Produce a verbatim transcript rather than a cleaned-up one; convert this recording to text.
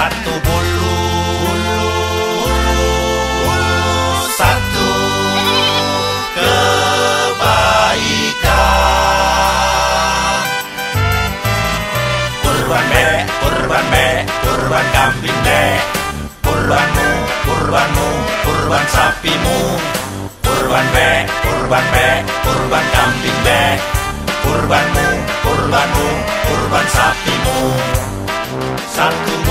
Satu bulu, satu kebaikan. Kurban be, kurban be, kurban kambing be. Kurbanmu, kurbanmu, kurban sapimu. Kurban be, kurban be, kurban kambing be. Kurbanmu, kurbanmu, kurban sapimu. Satu